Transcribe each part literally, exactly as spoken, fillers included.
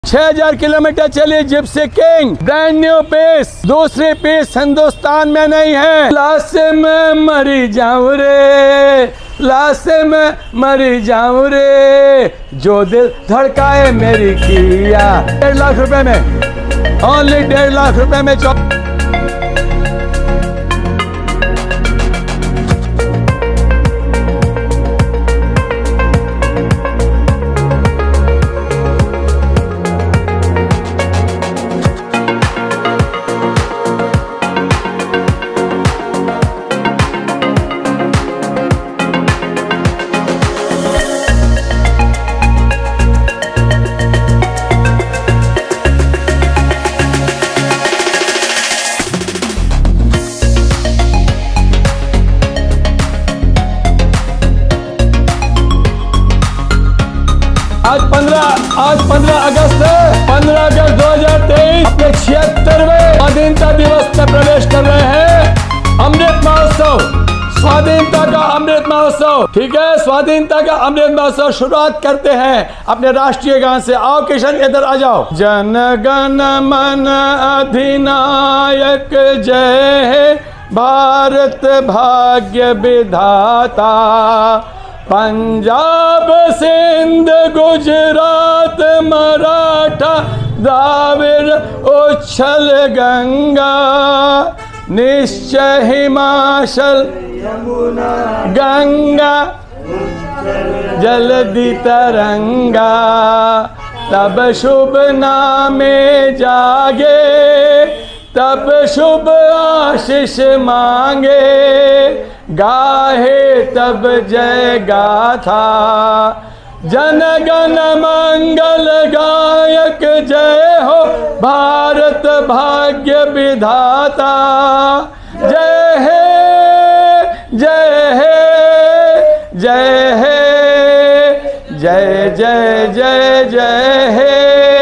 छह हजार किलोमीटर चली Gypsy King, brand new piece, दूसरी पीस हिंदुस्तान में नहीं है। लाश में मरी जाऊं रे, लाश में मरी जाऊं रे, जो दिल धड़काए मेरी किया। डेढ़ लाख रुपए में, ओनली डेढ़ लाख रुपए में चौ आज पंद्रह आज पंद्रह अगस्त है। पंद्रह अगस्त दो हजार तेईस अपने छिहत्तरवें स्वाधीनता दिवस में प्रवेश कर रहे हैं। अमृत महोत्सव, स्वाधीनता का अमृत महोत्सव, ठीक है, स्वाधीनता का अमृत महोत्सव। शुरुआत करते हैं अपने राष्ट्रीय गान से। आओ किशन, इधर आ जाओ। जन गण मन अधिनायक जय हे भारत भाग्य विधाता, पंजाब सिंध गुजरात मराठा द्राविड़ उच्छल गंगा, निश्चय हिमाचल गंगा जलधि तरंगा, तब शुभ नामे जागे, तब शुभ आशीष मांगे, गाहे तब जय गाथा, जन गण मंगल गायक जय हो भारत भाग्य विधाता, जय हे जय हे जय हे जय जय जय जय हे,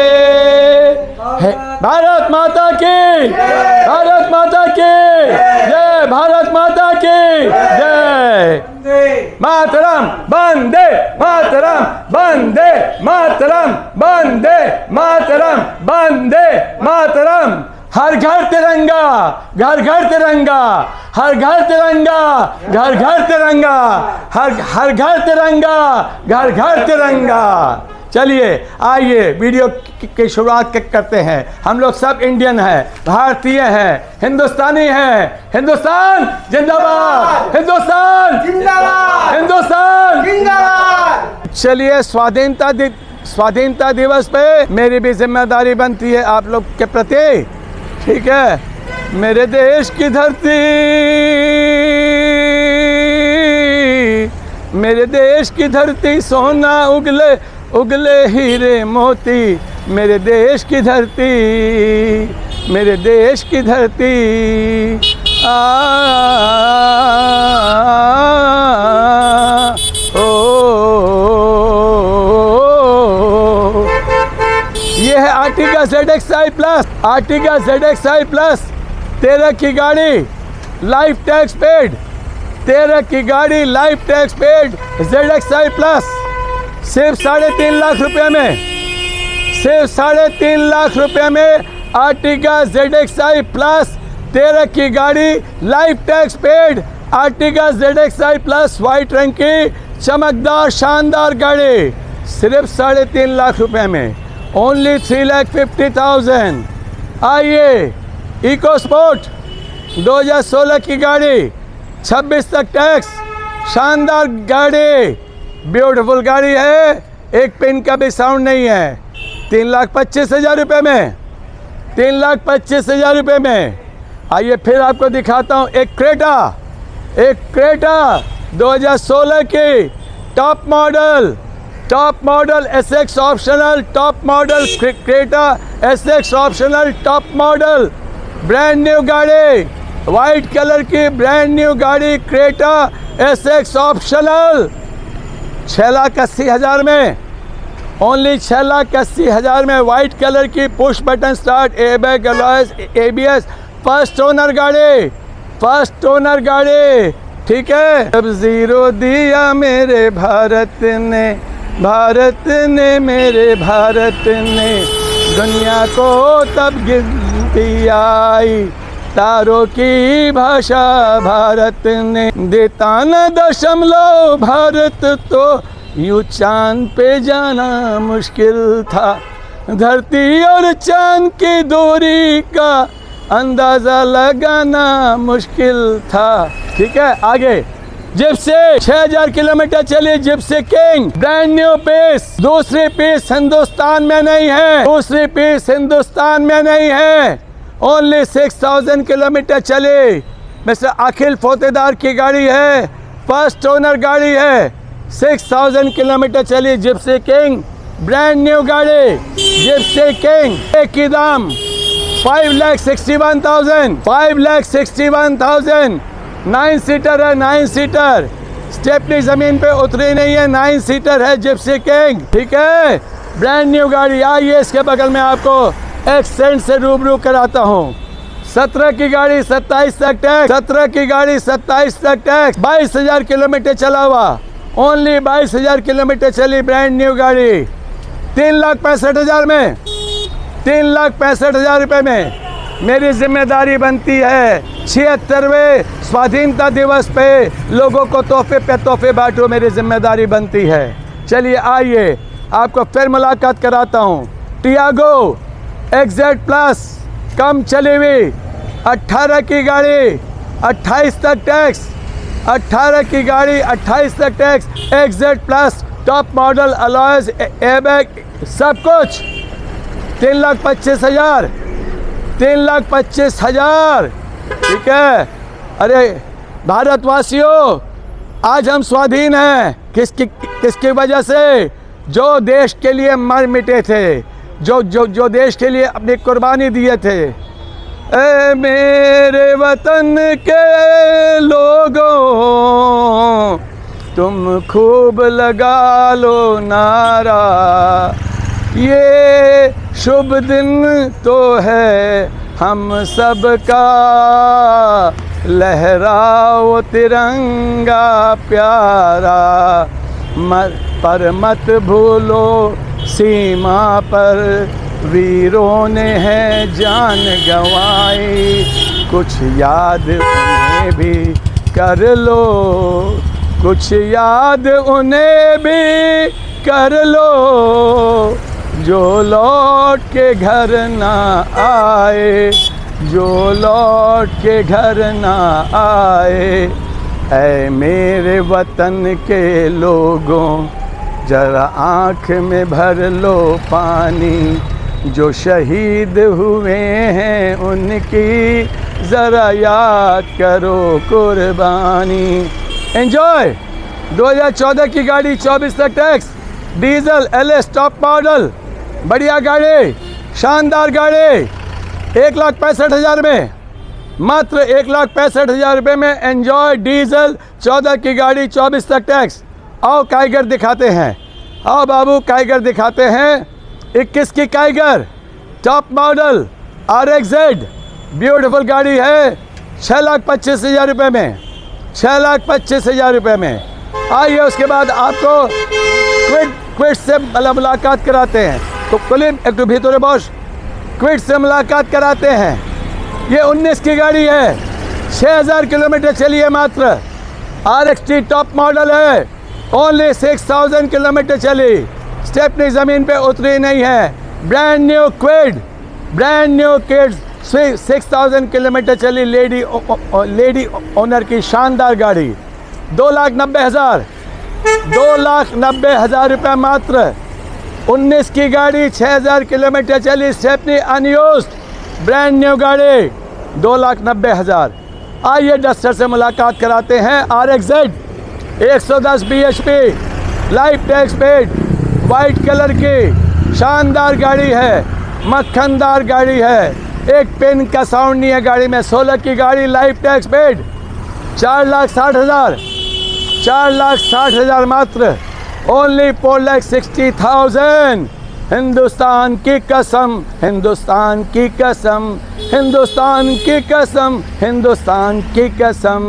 हे भारत माता की, भारत माता की जय, भारत माता की जय। मातरम वंदे मातरम, वंदे मातरम, वंदे मातरम, वंदे मातरम। हर घर तिरंगा, घर घर तिरंगा, हर घर तिरंगा, घर घर तिरंगा, हर हर घर तिरंगा, घर घर तिरंगा। चलिए आइए वीडियो की शुरुआत करते हैं। हम लोग सब इंडियन हैं, भारतीय हैं, हिंदुस्तानी हैं। हिंदुस्तान जिंदाबाद, हिंदुस्तान जिंदाबाद, हिंदुस्तान जिंदाबाद। चलिए स्वाधीनता दि, स्वाधीनता दिवस पे मेरी भी जिम्मेदारी बनती है आप लोग के प्रति, ठीक है। मेरे देश की धरती, मेरे देश की धरती सोना उगले उगले हीरे मोती, मेरे देश की धरती, मेरे देश की धरती आ, ओ, ये है Ertiga Z X I plus, Ertiga Z X I plus. तेरह की गाड़ी, लाइफ टैक्स पेड, तेरह की गाड़ी life tax paid, Z X I plus सिर्फ साढ़े तीन लाख रुपए में, सिर्फ साढ़े तीन लाख रुपए में Ertiga Z X I plus, तेरह की गाड़ी life tax paid, Ertiga Z X I plus white रंग की चमकदार शानदार गाड़ी, सिर्फ साढ़े तीन लाख रुपए में, only three lakh fifty thousand. आइए इको स्पोर्ट दो हज़ार सोलह की गाड़ी, छब्बीस तक टैक्स, शानदार गाड़ी, ब्यूटीफुल गाड़ी है, एक पिन का भी साउंड नहीं है। तीन लाख पच्चीस हजार रुपये में, तीन लाख पच्चीस हजार रुपये में। आइए फिर आपको दिखाता हूँ एक क्रेटा, एक क्रेटा दो हज़ार सोलह की top model, top model S X optional, top model Creta S X optional, top model, brand new गाड़ी, वाइट कलर की ब्रांड न्यू गाड़ी क्रेटा एस एक्स ऑप्शनल, छः लाख अस्सी हज़ार में, ओनली छः लाख अस्सी हज़ार में। वाइट कलर की push button start, airbag, alloys, ABS, first owner गाड़ी, फर्स्ट ओनर गाड़ी, ठीक है। जब जीरो दिया मेरे भारत ने, भारत ने, मेरे भारत ने, दुनिया को तब गिनती आई, तारों की भाषा भारत ने देता न दशमलव भारत तो यूं चांद पे जाना मुश्किल था। धरती और चांद की दूरी का अंदाजा लगाना मुश्किल था। ठीक है, आगे। जिप्सी छह हज़ार किलोमीटर चली Gypsy King, brand new piece. दूसरी पीस हिंदुस्तान में नहीं है, दूसरी पीस हिंदुस्तान में नहीं है। ओनली सिक्स थाउजेंड किलोमीटर चली। मिस्टर अखिल फोतेदार की गाड़ी है, फर्स्ट ओनर गाड़ी है। सिक्स थाउजेंड किलोमीटर चली जिप्सी किंग, ब्रांड न्यू गाड़ी जिप्सी किंग। एक की दाम five lakh sixty one thousand five lakh sixty one thousand nine seater है, नाइन सीटर। स्टेपनी जमीन पे उतरी नहीं है, नाइन सीटर है जिप्सी किंग। ठीक है, ब्रांड न्यू गाड़ी। आइए इसके बगल में आपको एक्सेंट से रूबरू कराता हूँ। सत्रह की गाड़ी सत्ताईस तक टैक्स, सत्रह की गाड़ी सत्ताईस तक टैक्स। बाईस हजार किलोमीटर चला हुआ, ओनली बाईस हजार किलोमीटर चली, ब्रांड न्यू गाड़ी। तीन लाख पैंसठ हजार में, तीन लाख पैंसठ हजार रुपये में मेरी जिम्मेदारी बनती है छिहत्तरवें स्वाधीनता दिवस पे लोगों को तोहफे पे तोहफे बांटो, मेरी जिम्मेदारी बनती है। चलिए आइए आपको फिर मुलाकात कराता हूँ। टियागो एक्जेड प्लस कम चली हुई, अट्ठारह की गाड़ी अट्ठाईस तक टैक्स, अट्ठारह की गाड़ी अट्ठाईस तक tax. XZ plus top model, alloys, airbag, सब कुछ। तीन लाख पच्चीस हजार तीन लाख पच्चीस हजार ठीक है। अरे भारतवासियों, आज हम स्वाधीन हैं। किसकी किसकी वजह से? जो देश के लिए मर मिटे थे, जो जो जो देश के लिए अपनी कुर्बानी दिए थे। ए मेरे वतन के लोगों, तुम खूब लगा लो नारा, ये शुभ दिन तो है हम सब का, लहराओ तिरंगा प्यारा, मत पर मत भूलो सीमा पर वीरों ने है जान गंवाई, कुछ याद उन्हें भी कर लो, कुछ याद उन्हें भी कर लो, जो लौट के घर ना आए, जो लौट के घर ना आए। ऐ मेरे वतन के लोगों, जरा आँख में भर लो पानी, जो शहीद हुए हैं उनकी ज़रा याद करो कुर्बानी। एंजॉय। दो हज़ार चौदह की गाड़ी चौबीस तक tax, diesel L S top model, बढ़िया गाड़ी, शानदार गाड़ी। एक लाख पैंसठ हज़ार में, मात्र एक लाख पैंसठ हज़ार रुपये में एंजॉय डीजल चौदह की गाड़ी चौबीस तक टैक्स। आओ काइगर दिखाते हैं, आओ बाबू काइगर दिखाते हैं। इक्कीस की Kiger top model R X Z, beautiful गाड़ी है, छः लाख पच्चीस हज़ार रुपये में, छः लाख पच्चीस हज़ार रुपये में। आइए उसके बाद आपको क्विड क्विड से मुलाकात कराते हैं। तो कुलीन एक तो भीतर बॉस, क्विड से मुलाकात कराते हैं। ये उन्नीस की गाड़ी है, छः हज़ार किलोमीटर चली है मात्र, R X T top model है, ओनली सिक्स थाउजेंड किलोमीटर चली, स्टेपनी ज़मीन पे उतरी नहीं है। Brand new Kwid, brand new kids, six thousand kilometre चली, लेडी ओ, ओ, लेडी ओनर की शानदार गाड़ी। दो लाख नब्बे हज़ार दो लाख नब्बे हज़ार रुपये मात्र। उन्नीस की गाड़ी छः हज़ार किलोमीटर चली, स्टेपनी अनयूज्ड, ब्रांड न्यू गाड़ी, दो लाख नब्बे हज़ार। आइए डस्टर से मुलाकात कराते हैं। आर एक्स जेड एक सौ दस B H P, life tax paid, white colour की शानदार गाड़ी है, मक्खनदार गाड़ी है, एक पेन का साउंड नहीं है गाड़ी में। सोलह की गाड़ी लाइफ टैक्स पेड, चार लाख साठ हज़ार चार लाख साठ हज़ार मात्र, only four lakh sixty thousand. Hindustan की कसम, हिंदुस्तान की कसम, हिंदुस्तान की कसम, हिंदुस्तान की कसम।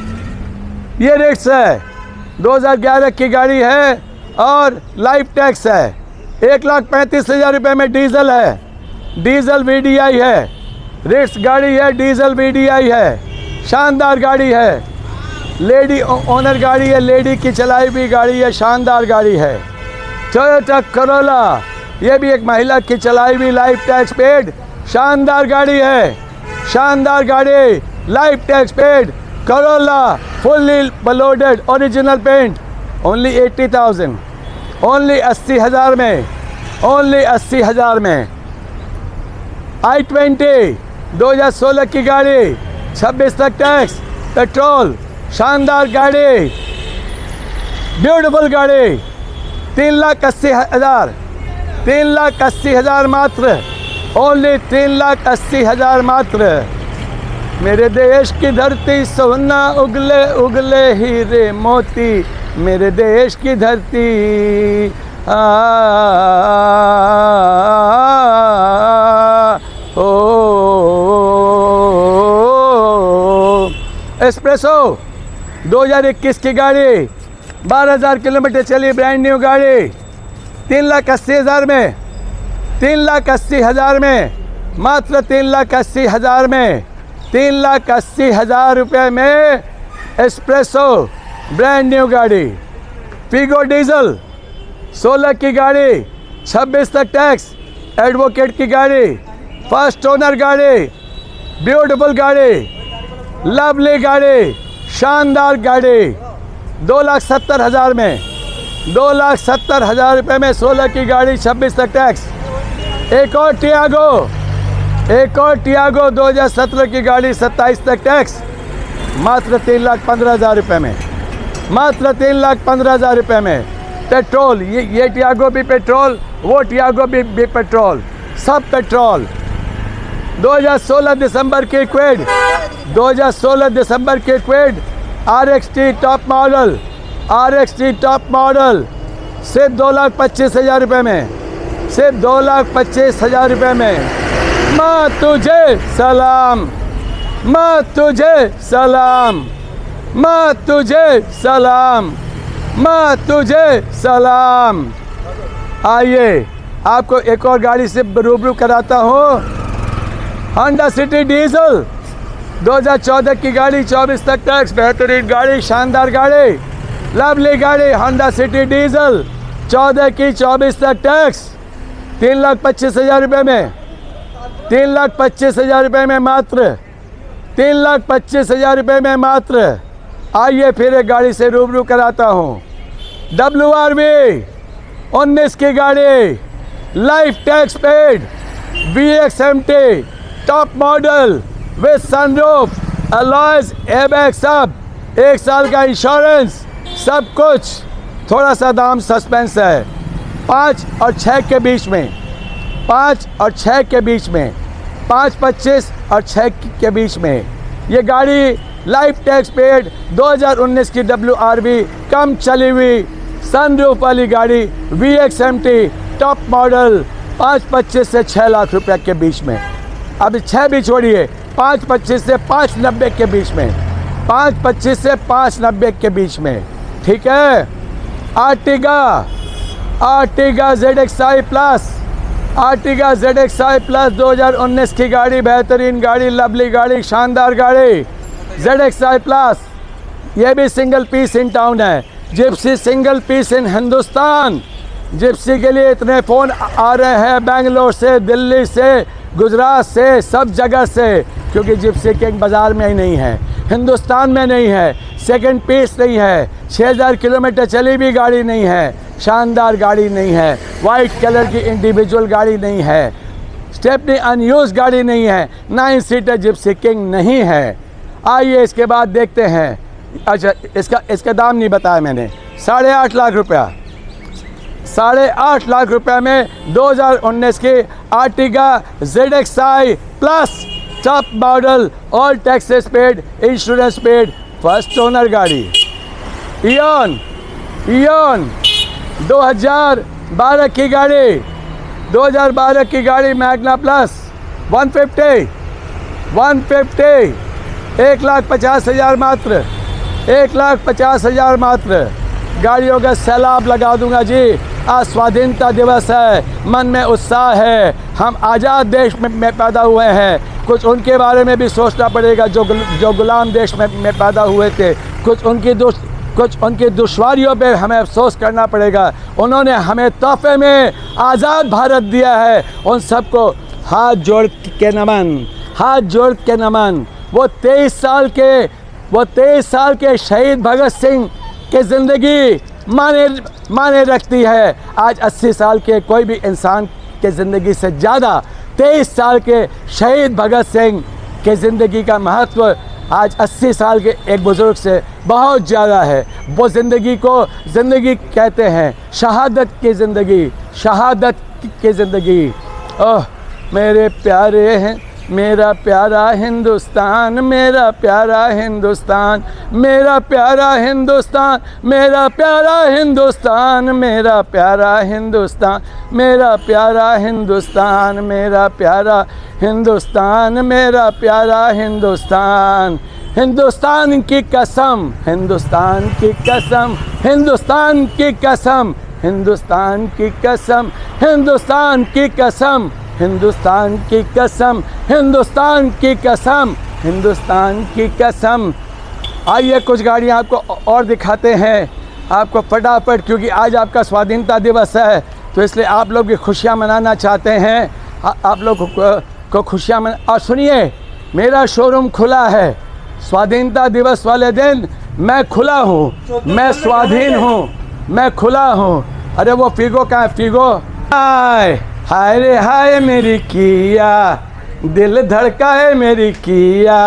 ये रेट्स है, दो हज़ार ग्यारह की गाड़ी है और लाइफ टैक्स है। एक लाख पैंतीस हज़ार रुपये में डीजल है, डीजल वी डी आई है, रिट्स गाड़ी है, डीजल वी डी आई है, शानदार गाड़ी है, लेडी ओनर गाड़ी है, लेडी की चलाई हुई गाड़ी है, शानदार गाड़ी है। टोयोटा करोला, ये भी एक महिला की चलाई हुई लाइफ टैक्स पेड शानदार गाड़ी है, शानदार गाड़ी, life tax paid Corolla, fully loaded, original paint, only eighty thousand, only अस्सी हज़ार में, ओनली अस्सी हज़ार में। आई ट्वेंटी दो हज़ार सोलह की गाड़ी, छब्बीस तक टैक्स, पेट्रोल, शानदार गाड़ी, ब्यूटीफुल गाड़ी, तीन लाख अस्सी हज़ार, तीन लाख अस्सी हज़ार मात्र, ओनली तीन लाख अस्सी हज़ार मात्र। मेरे देश की धरती सोना उगले उगले हीरे मोती, मेरे देश की धरती आ, ओ, एस्प्रेसो दो हज़ार इक्कीस की गाड़ी, बारह हज़ार किलोमीटर चली, ब्रांड न्यू गाड़ी, तीन लाख अस्सी हज़ार में, तीन लाख अस्सी हज़ार में, मात्र तीन लाख अस्सी हज़ार में, तीन लाख अस्सी हज़ार रुपये में एस्प्रेसो ब्रांड न्यू गाड़ी। फिगो डीजल सोलह की गाड़ी, छब्बीस तक टैक्स, एडवोकेट की गाड़ी, फर्स्ट ओनर गाड़ी, ब्यूटीफुल गाड़ी, लवली गाड़ी, शानदार गाड़ी, दो लाख सत्तर हज़ार में, दो लाख सत्तर हज़ार रुपये में सोलह की गाड़ी, छब्बीस तक टैक्स। एक और टियागो, एक और टियागो दो हज़ार सत्रह की गाड़ी, सत्ताईस तक टैक्स, मात्र तीन लाख पंद्रह हज़ार रुपये में, मात्र तीन लाख पंद्रह हज़ार रुपये में। पेट्रोल, ये ये टियागो भी पेट्रोल, वो टियागो भी, भी पेट्रोल, सब पेट्रोल। दो हज़ार सोलह दिसंबर की क्वेड, दो हज़ार सोलह दिसंबर की क्वेड, R X T top model, R X T top model, सिर्फ दो लाख पच्चीस हज़ार रुपये में, सिर्फ दो लाख पच्चीस हज़ार रुपये में। माँ तुझे सलाम, माँ तुझे सलाम, माँ तुझे सलाम, माँ तुझे सलाम। आइए आपको एक और गाड़ी से रूबरू कराता हूँ, होंडा सिटी डीजल दो हज़ार चौदह की गाड़ी, चौबीस तक टैक्स, बेहतरीन गाड़ी, शानदार गाड़ी, लवली गाड़ी, होंडा सिटी डीजल चौदह की चौबीस तक टैक्स, तीन लाख पच्चीस हज़ार रुपये में, तीन लाख पच्चीस हज़ार रुपये में मात्र, तीन लाख पच्चीस हज़ार रुपये में मात्र। आइए फिर एक गाड़ी से रूबरू कराता हूँ, डब्ल्यू आर वी उन्नीस की गाड़ी, life tax paid, V X M T top model with sunroof, alloys, airbag, सब, एक साल का इंश्योरेंस, सब कुछ। थोड़ा सा दाम सस्पेंस है, पाँच और छः के बीच में, पाँच और छः के बीच में, पाँच पच्चीस और छः के बीच में। ये गाड़ी लाइफ टैक्स पेड दो हज़ार उन्नीस की डब्ल्यू आर वी, कम चली हुई सनरूफ वाली गाड़ी, V X M T top model, पाँच पच्चीस से छः लाख रुपए के बीच में। अब छः भी छोड़िए, पाँच पच्चीस से पाँच नब्बे के बीच में, पाँच पच्चीस से पाँच नब्बे के बीच में, ठीक है। Ertiga, Ertiga Z X I plus, Ertiga Z X I plus दो हज़ार उन्नीस की गाड़ी, बेहतरीन गाड़ी, लवली गाड़ी, शानदार गाड़ी, जेड एक्स आई प्लस। ये भी सिंगल पीस इन टाउन है, Gypsy single piece in Hindustan. Gypsy के लिए इतने फ़ोन आ रहे हैं बेंगलोर से, दिल्ली से, गुजरात से, सब जगह से, क्योंकि जिप्सी किंग बाज़ार में ही नहीं है, हिंदुस्तान में नहीं है, सेकंड पीस नहीं है, छः हज़ार किलोमीटर चली भी गाड़ी नहीं है, शानदार गाड़ी नहीं है, वाइट कलर की इंडिविजुअल गाड़ी नहीं है, स्टेपनी अनयूज गाड़ी नहीं है, नाइन सीटर जिप्सी किंग नहीं है। आइए इसके बाद देखते हैं। अच्छा, इसका इसका दाम नहीं बताया मैंने, साढ़े आठ लाख रुपया, साढ़े आठ लाख रुपए में दो हज़ार उन्नीस की Ertiga Z X I plus top model, all taxes paid, insurance paid, first owner गाड़ी। इयन, इयन दो हज़ार बारह की गाड़ी, दो हज़ार बारह की गाड़ी, Magna plus one fifty, one fifty, एक लाख पचास हज़ार मात्र, एक लाख पचास हज़ार मात्र। गाड़ियों का सैलाब लगा दूंगा जी, आज स्वाधीनता दिवस है, मन में उत्साह है, हम आज़ाद देश में, में पैदा हुए हैं। कुछ उनके बारे में भी सोचना पड़ेगा जो जो गुलाम देश में, में पैदा हुए थे। कुछ उनकी दुश कुछ उनकी दुश्वारियों पे हमें अफसोस करना पड़ेगा। उन्होंने हमें तोहफे में आज़ाद भारत दिया है। उन सबको हाथ जोड़ के नमन, हाथ जोड़ के नमन। वो तेईस साल के वो तेईस साल के शहीद भगत सिंह की ज़िंदगी माने माने रखती है। आज अस्सी साल के कोई भी इंसान के ज़िंदगी से ज़्यादा तेईस साल के शहीद भगत सिंह के ज़िंदगी का महत्व आज अस्सी साल के एक बुज़ुर्ग से बहुत ज़्यादा है। वो ज़िंदगी को ज़िंदगी कहते हैं, शहादत की ज़िंदगी, शहादत की ज़िंदगी। ओह मेरे प्यारे हैं, मेरा प्यारा हिंदुस्तान, मेरा प्यारा हिंदुस्तान, मेरा प्यारा हिंदुस्तान, मेरा प्यारा हिंदुस्तान, मेरा प्यारा हिंदुस्तान, मेरा प्यारा हिंदुस्तान, मेरा प्यारा हिंदुस्तान, मेरा प्यारा हिंदुस्तान। हिंदुस्तान की कसम, हिंदुस्तान की कसम, हिंदुस्तान की कसम, हिंदुस्तान की कसम, हिंदुस्तान की कसम, हिंदुस्तान की कसम, हिंदुस्तान की कसम, हिंदुस्तान की कसम। आइए कुछ गाड़ियाँ आपको और दिखाते हैं आपको फटाफट, क्योंकि आज आपका स्वाधीनता दिवस है तो इसलिए आप लोग भी खुशियाँ मनाना चाहते हैं। आ, आप लोग को, को खुशियाँ मना। और सुनिए, मेरा शोरूम खुला है। स्वाधीनता दिवस वाले दिन मैं खुला हूँ, मैं स्वाधीन हूँ, मैं खुला हूँ। अरे वो फिगो कहाँ है? फिगो हाय हाय रे हाय मेरी किया, दिल धड़का है मेरी किया,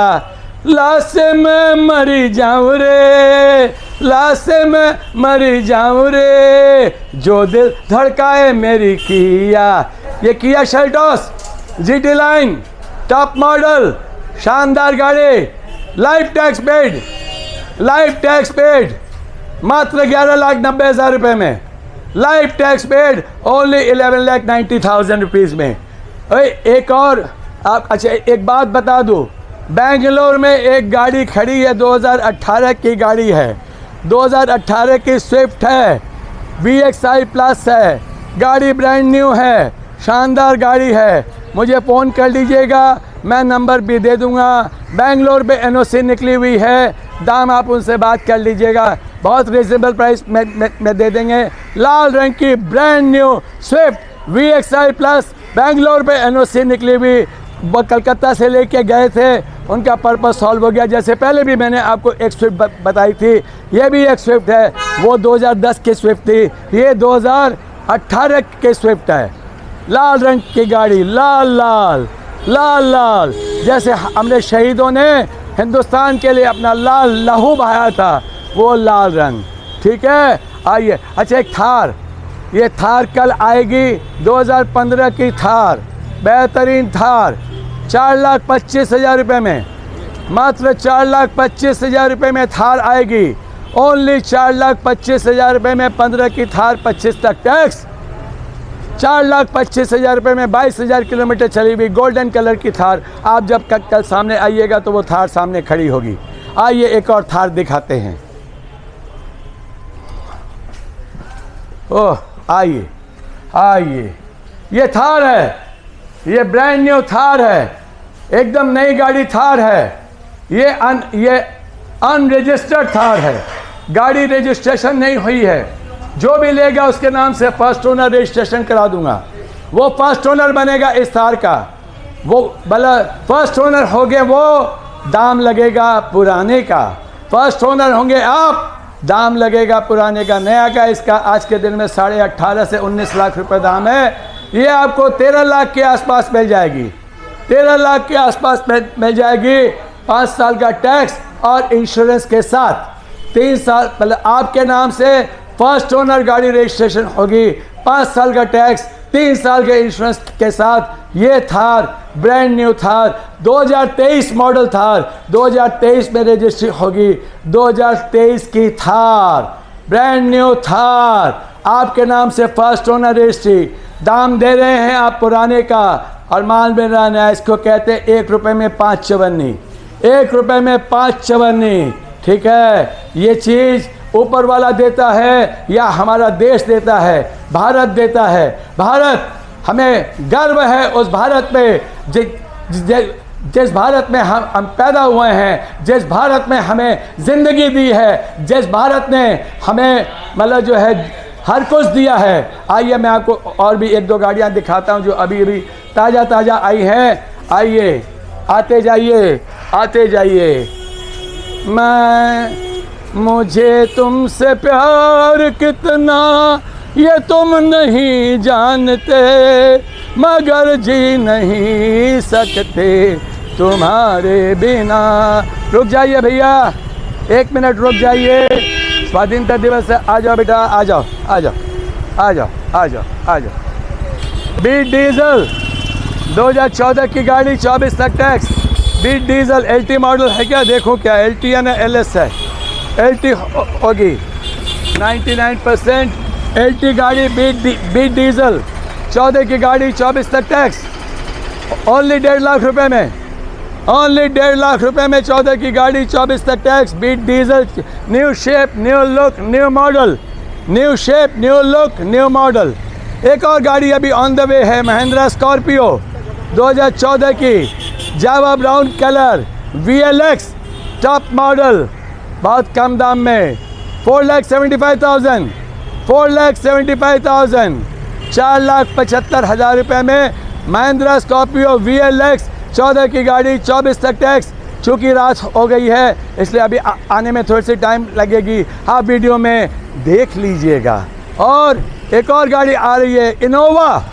लाश में मरी जाऊँ रे, लाश में मरी जाऊँ रे, जो दिल धड़का है मेरी किया। ये Kia Seltos G T line top model, शानदार गाड़ी, life tax paid, life tax paid, मात्र ग्यारह लाख नब्बे हज़ार रुपये में, life tax paid only eleven lakh ninety thousand rupees में। अरे एक और आप, अच्छा एक बात बता दूँ, बेंगलोर में एक गाड़ी खड़ी है, दो हज़ार अठारह की गाड़ी है, दो हज़ार अठारह की स्विफ्ट है, वी एक्स आई प्लस है, गाड़ी ब्रांड न्यू है, शानदार गाड़ी है। मुझे फ़ोन कर लीजिएगा, मैं नंबर भी दे दूंगा। बेंगलोर पे एन ओ सी निकली हुई है, दाम आप उनसे बात कर लीजिएगा, बहुत रिजनेबल प्राइस में, में, में दे देंगे। लाल रंग की brand new Swift V X I plus, Bangalore पे एन ओ सी निकली हुई। वो कलकत्ता से लेके गए थे, उनका पर्पस सॉल्व हो गया। जैसे पहले भी मैंने आपको एक स्विफ्ट बताई थी, ये भी एक स्विफ्ट है, वो दो हज़ार दस की स्विफ्ट थी, ये दो हज़ार अठारह की स्विफ्ट है। लाल रंग की गाड़ी, लाल लाल लाल लाल, जैसे हमने शहीदों ने हिंदुस्तान के लिए अपना लाल लहू बहाया था, वो लाल रंग। ठीक है, आइए। अच्छा एक थार, ये थार कल आएगी, दो हज़ार पंद्रह की थार, बेहतरीन थार, चार लाख पच्चीस हज़ार रुपये में, मात्र चार लाख पच्चीस हज़ार रुपये में थार आएगी, ओनली चार लाख पच्चीस हज़ार रुपये में पंद्रह की थार, पच्चीस तक टैक्स। चार लाख पच्चीस हज़ार रुपये में बाईस हज़ार किलोमीटर चली हुई गोल्डन कलर की थार। आप जब कल कल सामने आइएगा तो वो थार सामने खड़ी होगी। आइए एक और थार दिखाते हैं। ओह आइए आइए, ये थार है, ये ब्रांड न्यू थार है, एकदम नई गाड़ी थार है। ये अन ये अनरजिस्टर्ड थार है, गाड़ी रजिस्ट्रेशन नहीं हुई है। जो भी लेगा उसके नाम से फर्स्ट ओनर रजिस्ट्रेशन करा दूंगा, वो फर्स्ट ओनर बनेगा इस थार का। वो भला फर्स्ट ओनर हो गए वो, दाम लगेगा पुराने का। फर्स्ट ओनर होंगे आप, दाम लगेगा पुराने का। नया का इसका आज के दिन में साढ़े अट्ठारह से उन्नीस लाख रुपए दाम है। ये आपको तेरह लाख के आसपास मिल जाएगी, तेरह लाख के आसपास मिल जाएगी, पाँच साल का टैक्स और इंश्योरेंस के साथ। तीन साल मतलब आपके नाम से फर्स्ट ओनर गाड़ी रजिस्ट्रेशन होगी, पाँच साल का टैक्स, तीन साल के इंश्योरेंस के साथ। ये थार ब्रांड न्यू थार, दो हज़ार तेईस मॉडल थार, दो हज़ार तेईस में रजिस्ट्री होगी, दो हज़ार तेईस की थार, ब्रांड न्यू थार, आपके नाम से फर्स्ट ओनर रजिस्ट्री। दाम दे रहे हैं आप पुराने का और माल मिल रहा है। इसको कहते हैं एक रुपये में पाँच चवन्नी, एक रुपये में पाँच चवन्नी। ठीक है, ये चीज़ ऊपर वाला देता है या हमारा देश देता है? भारत देता है। भारत, हमें गर्व है उस भारत पे जि, जि, जिस भारत में हम हम पैदा हुए हैं, जिस भारत में हमें ज़िंदगी दी है, जिस भारत ने हमें मतलब जो है हर कुछ दिया है। आइए मैं आपको और भी एक दो गाड़ियां दिखाता हूं जो अभी अभी ताज़ा ताज़ा आई हैं। आइए, आते जाइए, आते जाइए। मैं मुझे तुमसे प्यार कितना ये तुम नहीं जानते, मगर जी नहीं सकते तुम्हारे बिना। रुक जाइए भैया, एक मिनट रुक जाइए। स्वाधीनता दिवस है, आ जाओ बेटा, आ जाओ आ जाओ आ जाओ आ जाओ आ जाओ। बीट डीजल दो हज़ार चौदह की गाड़ी, चौबीस तक tax. Beat diesel L T model है क्या? देखो क्या एल टी है ना एल एस है। एल टी होगी निन्यानवे परसेंट एल टी गाड़ी। बीट बीट डीजल चौदह की गाड़ी, चौबीस तक टैक्स। ओनली डेढ़ लाख रुपए में, ओनली डेढ़ लाख रुपए में चौदह की गाड़ी, चौबीस तक tax. Beat diesel, new shape, new look, new model, new shape, new look, new model. एक और गाड़ी अभी ऑन द वे है, महिंद्रा स्कॉर्पियो दो हज़ार चौदह की, Java brown colour, V L X top model, बहुत कम दाम में, four lakh seventy five thousand four lakh seventy five thousand चार लाख पचहत्तर हज़ार रुपये में Mahindra Scorpio V L X चौदह की गाड़ी, चौबीस तक टैक्स। चूँकि रात हो गई है इसलिए अभी आ, आने में थोड़ी सी टाइम लगेगी, आप वीडियो में देख लीजिएगा। और एक और गाड़ी आ रही है, इनोवा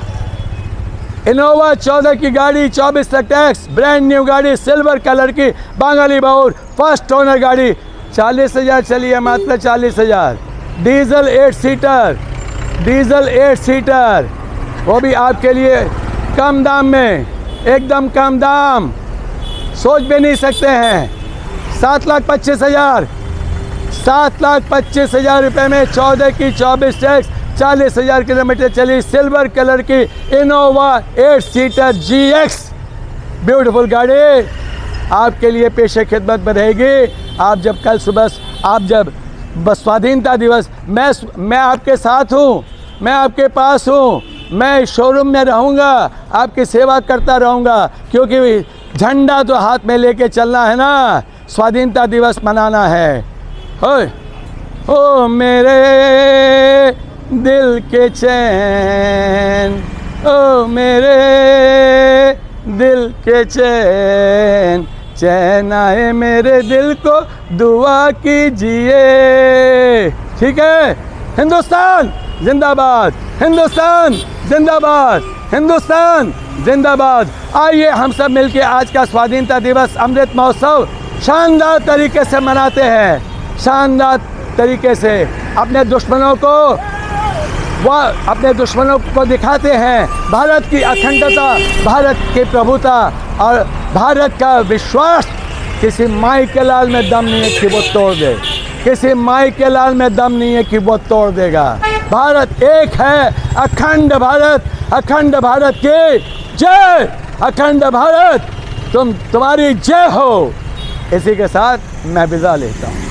इनोवा चौदह की गाड़ी, चौबीस तक टैक्स, ब्रांड न्यू गाड़ी, सिल्वर कलर की, बांगाली बाउर, फर्स्ट ओनर गाड़ी, चालीस हज़ार चली है, मात्र चालीस हज़ार। Diesel eight seater, diesel eight seater, वो भी आपके लिए कम दाम में, एकदम कम दाम, सोच भी नहीं सकते हैं। सात लाख पच्चीस हज़ार सात लाख पच्चीस हज़ार रुपये में चौदह की, चौबीस टैक्स, चालीस हज़ार किलोमीटर चली, सिल्वर कलर की Innova eight seater G X. Beautiful गाड़ी आपके लिए पेशे खिदमत में रहेगी। आप जब कल सुबह, आप जब बस स्वाधीनता दिवस, मैं मैं आपके साथ हूँ, मैं आपके पास हूँ, मैं शोरूम में रहूँगा, आपकी सेवा करता रहूँगा, क्योंकि झंडा तो हाथ में लेके चलना है ना, स्वाधीनता दिवस मनाना है। हो ओ मेरे दिल के चैन, ओ मेरे दिल के चैन, चैन आए मेरे दिल को दुआ कीजिए। ठीक है, हिंदुस्तान जिंदाबाद, हिंदुस्तान जिंदाबाद, हिंदुस्तान जिंदाबाद। आइए हम सब मिलके आज का स्वाधीनता दिवस अमृत महोत्सव शानदार तरीके से मनाते हैं, शानदार तरीके से अपने दुश्मनों को वह अपने दुश्मनों को दिखाते हैं भारत की अखंडता, भारत की प्रभुता और भारत का विश्वास। किसी माई के लाल में दम नहीं है कि वो तोड़ दे, किसी माई के लाल में दम नहीं है कि वो तोड़ देगा। भारत एक है, अखंड भारत, अखंड भारत की जय, अखंड भारत तुम तुम्हारी जय हो। इसी के साथ मैं विदा लेता हूँ।